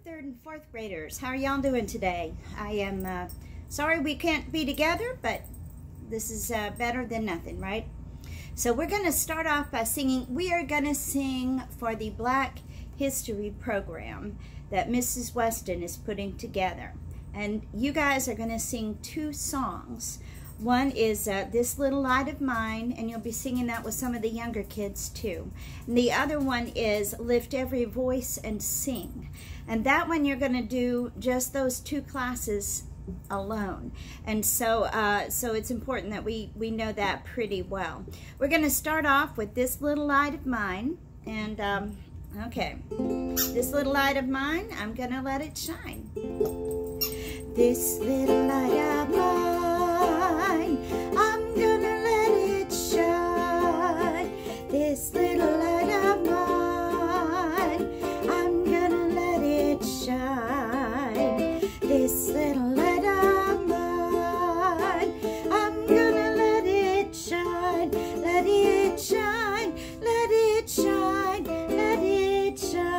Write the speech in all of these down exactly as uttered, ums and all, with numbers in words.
third and fourth graders. How are y'all doing today? I am uh, sorry we can't be together, but this is uh, better than nothing, right? So we're going to start off by singing. We are going to sing for the Black History program that Missus Weston is putting together. And you guys are going to sing two songs. One is uh, This Little Light of Mine, and you'll be singing that with some of the younger kids too. And the other one is Lift Every Voice and Sing. And that one you're going to do just those two classes alone. And so uh, so it's important that we, we know that pretty well. We're going to start off with This Little Light of Mine. And, um, okay, this little light of mine, I'm going to let it shine. This little light of mine, I'm gonna let it shine. This little light of mine, I'm gonna let it shine. This little light of mine, I'm gonna let it shine. Let it shine, let it shine, let it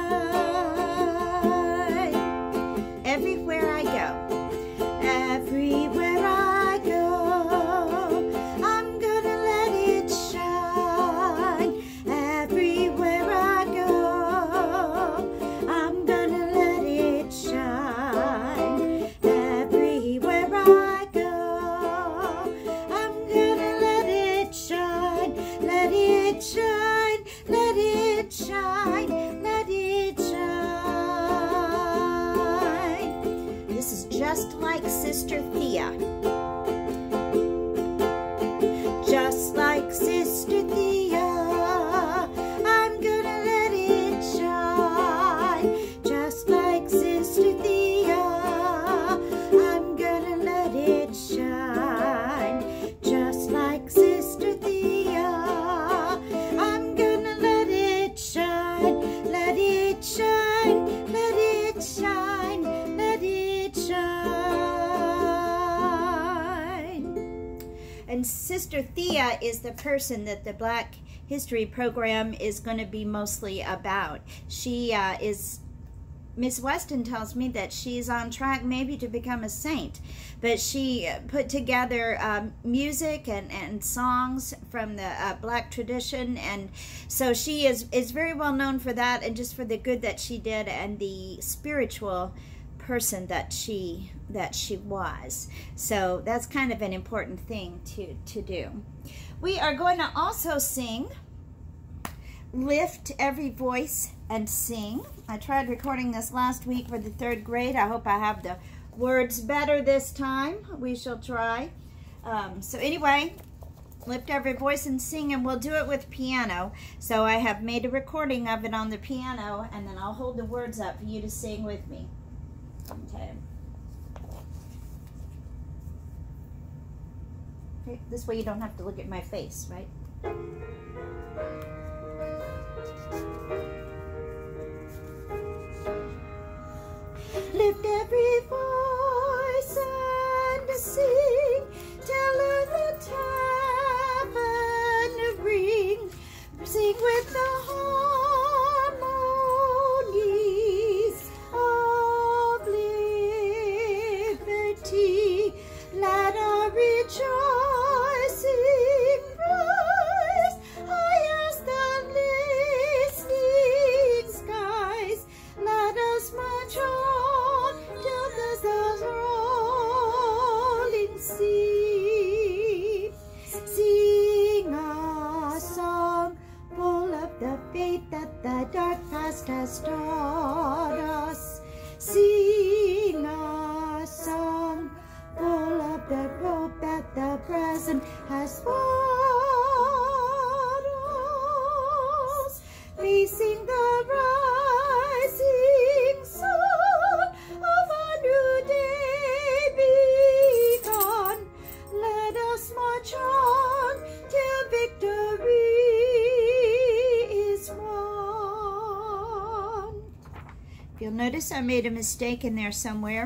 shine. Everywhere I go. Everywhere I go, I'm gonna let it shine. Everywhere I go, I'm gonna let it shine. Everywhere I go, I'm gonna let it shine. Let it shine, let it shine, let it shine. This is just like Sister Thea. Just like Sister Thea, I'm gonna let it shine. Just like Sister Thea, I'm gonna let it shine. Just like Sister Thea, I'm gonna let it shine. Let it shine, let it shine, let it shine. And Sister Thea is the person that the Black History program is going to be mostly about. She uh, is, Miss Weston tells me that she's on track maybe to become a saint. But she put together um, music and, and songs from the uh, Black tradition. And so she is, is very well known for that and just for the good that she did and the spiritual person that she that she was. So that's kind of an important thing to to do. We are going to also sing Lift Every Voice and Sing. I tried recording this last week for the third grade. I hope I have the words better this time. We shall try. Um, so anyway, Lift Every Voice and Sing, and we'll do it with piano. So I have made a recording of it on the piano, and then I'll hold the words up for you to sing with me. Okay. Okay. This way you don't have to look at my face, right? Lift every voice and sing, tell her the tavern ring, sing with the harmonies of liberty. Let our rejoicing rise high as the listening skies. Let us march on till the stars rolling sea. Sing a song full of the faith that the dark past has taught us. Sing a song full of the hope that the present has brought us. We sing the rising sun of a new day begun. Let us march on till victory is won. If you'll notice, I made a mistake in there somewhere.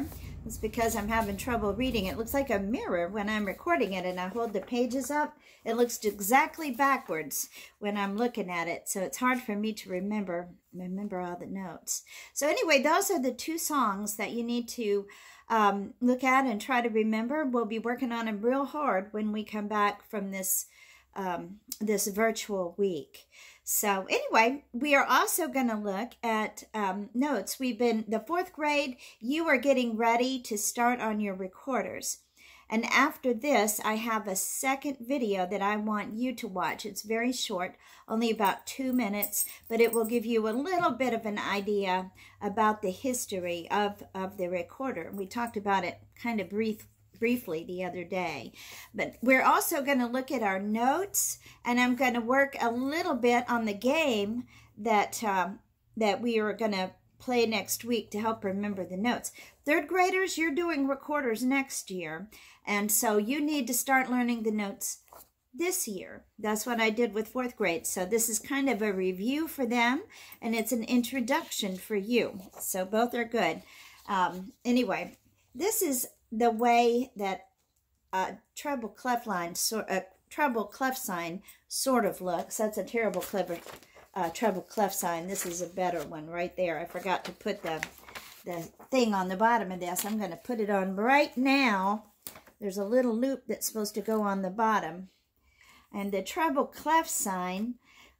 It's because I'm having trouble reading. It looks like a mirror when I'm recording it and I hold the pages up. It looks exactly backwards when I'm looking at it. So it's hard for me to remember, remember all the notes. So anyway, those are the two songs that you need to um, look at and try to remember. We'll be working on them real hard when we come back from this, um, this virtual week. So anyway, we are also going to look at um, notes. We've been, the fourth grade, you are getting ready to start on your recorders. And after this, I have a second video that I want you to watch. It's very short, only about two minutes, but it will give you a little bit of an idea about the history of, of the recorder. We talked about it kind of brief, briefly the other day. But we're also going to look at our notes, and I'm going to work a little bit on the game that, um, that we are going to play next week to help remember the notes. Third graders, you're doing recorders next year, and so you need to start learning the notes this year. That's what I did with fourth grade. So this is kind of a review for them, and it's an introduction for you. So both are good. Um, anyway, this is the way that a treble clef line, so, a treble clef sign sort of looks. That's a terrible clever uh, treble clef sign. This is a better one right there. I forgot to put the the thing on the bottom of this. I'm going to put it on right now. There's a little loop that's supposed to go on the bottom. And the treble clef sign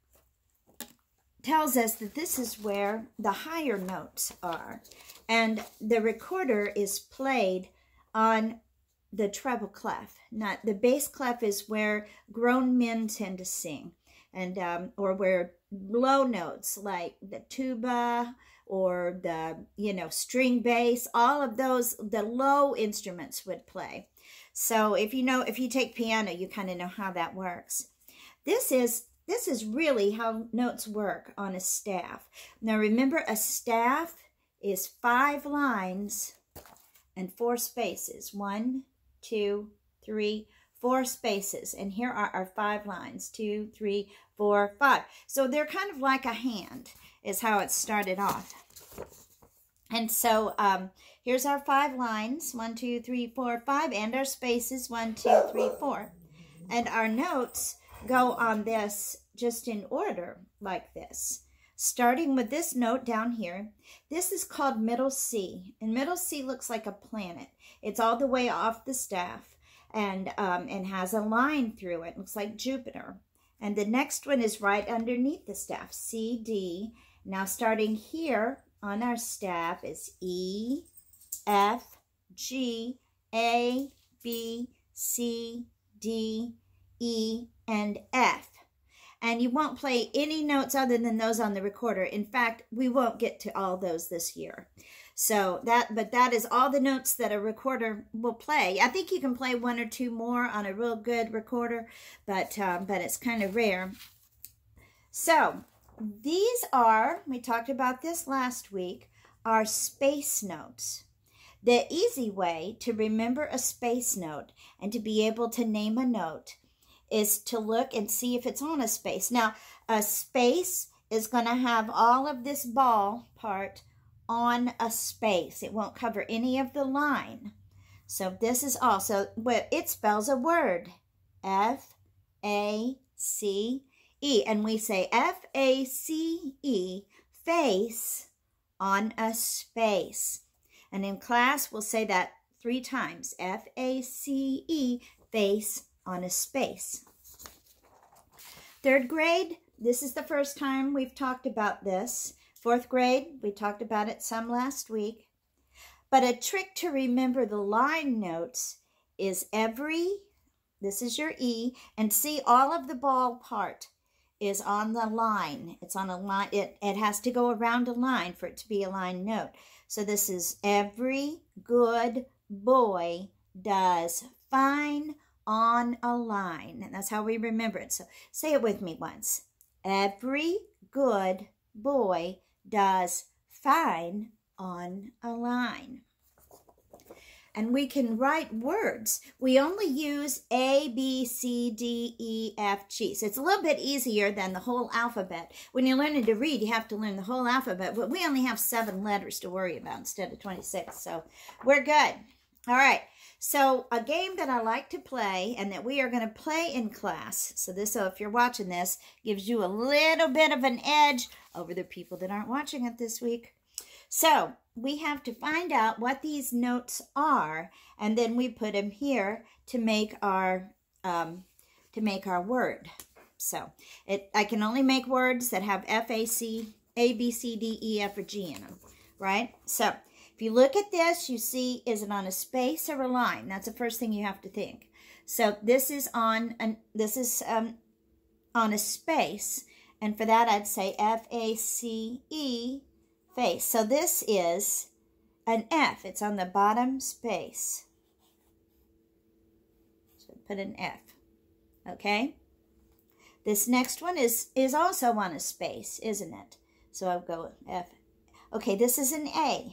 tells us that this is where the higher notes are. And the recorder is played on the treble clef. Not the bass clef is where grown men tend to sing, and um, or where low notes like the tuba or the you know string bass, all of those the low instruments would play. So if you know if you take piano, you kind of know how that works. This is this is really how notes work on a staff. Now remember, a staff is five lines and four spaces. One, two, three, four spaces. And here are our five lines. Two, three, four, five. So they're kind of like a hand is how it started off. And so um, here's our five lines. One, two, three, four, five. And our spaces. One, two, three, four. And our notes go on this just in order like this. Starting with this note down here, this is called middle C. And middle C looks like a planet. It's all the way off the staff and, um, and has a line through it. It looks like Jupiter. And the next one is right underneath the staff, C, D. Now starting here on our staff is E, F, G, A, B, C, D, E, and F. And you won't play any notes other than those on the recorder. In fact, we won't get to all those this year. So that, but that is all the notes that a recorder will play. I think you can play one or two more on a real good recorder, but um, but it's kind of rare. So these are, we talked about this last week, are space notes. The easy way to remember a space note and to be able to name a note is to look and see if it's on a space. Now, a space is going to have all of this ball part on a space. It won't cover any of the line. So this is also, well, it spells a word, F A C E. And we say F A C E, face, on a space. And in class, we'll say that three times, F A C E, face, on a space. Third grade, this is the first time we've talked about this. Fourth grade, we talked about it some last week. But a trick to remember the line notes is every, this is your E, and see all of the ball part is on the line. It's on a line, it, it has to go around a line for it to be a line note. So this is every good boy does fine on a line. And that's how we remember it. So say it with me once. Every good boy does fine on a line. and we can write words. We only use A, B, C, D, E, F, G. So it's a little bit easier than the whole alphabet. When you're learning to read, you have to learn the whole alphabet, but we only have seven letters to worry about instead of twenty-six, so we're good. All right, so a game that I like to play and that we are going to play in class, so this, so if you're watching this, gives you a little bit of an edge over the people that aren't watching it this week. So we have to find out what these notes are, and then we put them here to make our um, to make our word. So it I can only make words that have F, A, C, A, B, C, D, E, F, or G in them, right? So if you look at this, you see, is it on a space or a line? That's the first thing you have to think. So this is on an this is um, on a space, and for that I'd say F, A, C, E. Face. So this is an F. It's on the bottom space. So put an F. Okay. This next one is is also on a space, isn't it? So I'll go F. Okay, this is an A.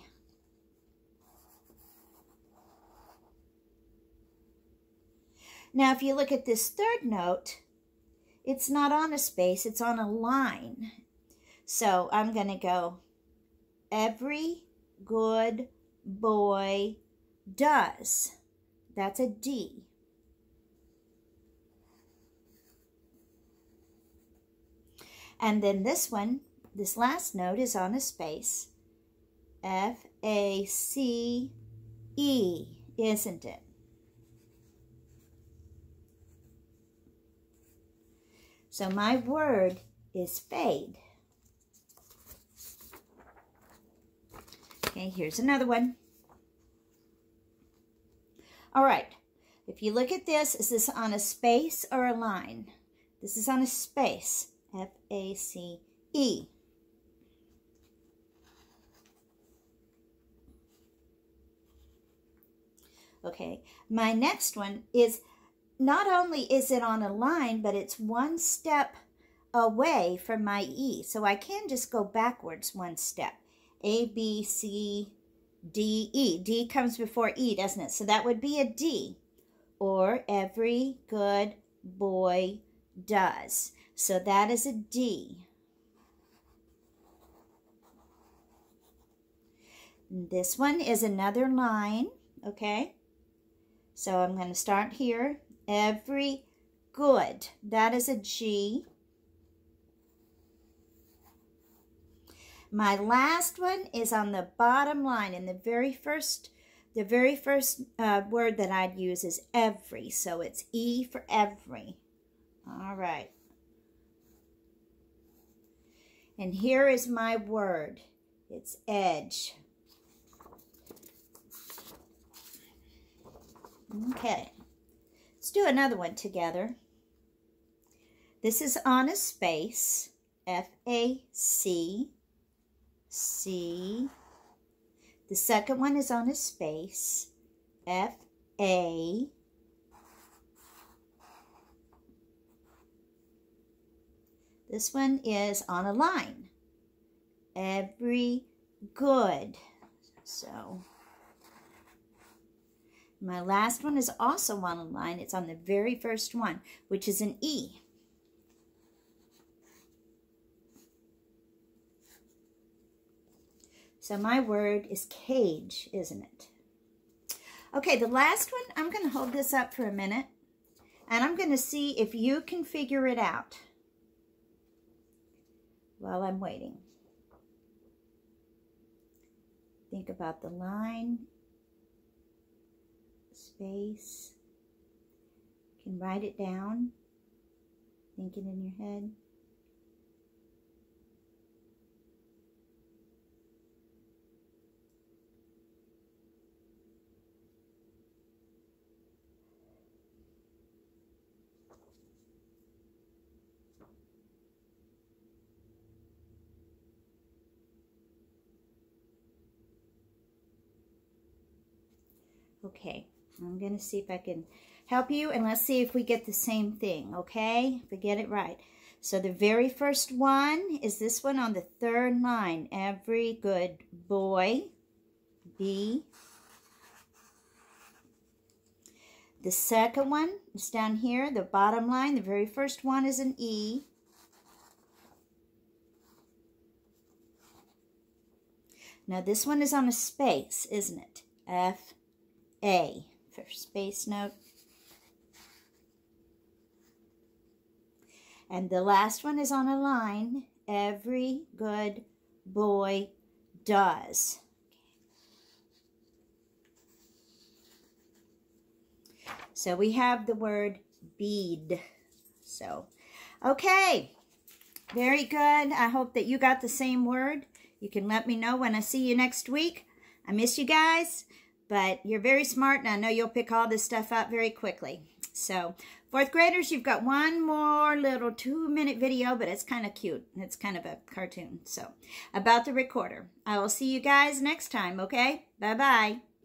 Now, if you look at this third note, it's not on a space. It's on a line. So I'm going to go, every good boy does. That's a D. And then this one, this last note is on a space. F A C E, isn't it? So my word is fade. Okay, here's another one. All right, if you look at this, is this on a space or a line? This is on a space, F A C E. Okay, my next one is, not only is it on a line, but it's one step away from my E. So I can just go backwards one step. A, B, C, D, E. D comes before E, doesn't it? So that would be a D. Or every good boy does. So that is a D. This one is another line, okay? So I'm going to start here. Every good. That is a G. My last one is on the bottom line, and the very first, the very first uh, word that I'd use is every. So it's E for every. All right. And here is my word. It's edge. Okay. Let's do another one together. This is on a space, F A C, C. The second one is on a space, F A. This one is on a line, every good. So my last one is also on a line. It's on the very first one, which is an E. So my word is cage, isn't it? Okay, the last one, I'm going to hold this up for a minute, and I'm going to see if you can figure it out while I'm waiting. Think about the line, space. You can write it down. Think it in your head. Okay, I'm going to see if I can help you, and let's see if we get the same thing, okay? If we get it right. So the very first one is this one on the third line. Every good boy, B. The second one is down here, the bottom line. The very first one is an E. Now this one is on a space, isn't it? F, A, for space note. And the last one is on a line. Every good boy does. So we have the word bead. So, okay. Very good. I hope that you got the same word. You can let me know when I see you next week. I miss you guys, but you're very smart, and I know you'll pick all this stuff up very quickly. So, fourth graders, you've got one more little two-minute video, but it's kind of cute. It's kind of a cartoon. So, about the recorder. I will see you guys next time, okay? Bye-bye.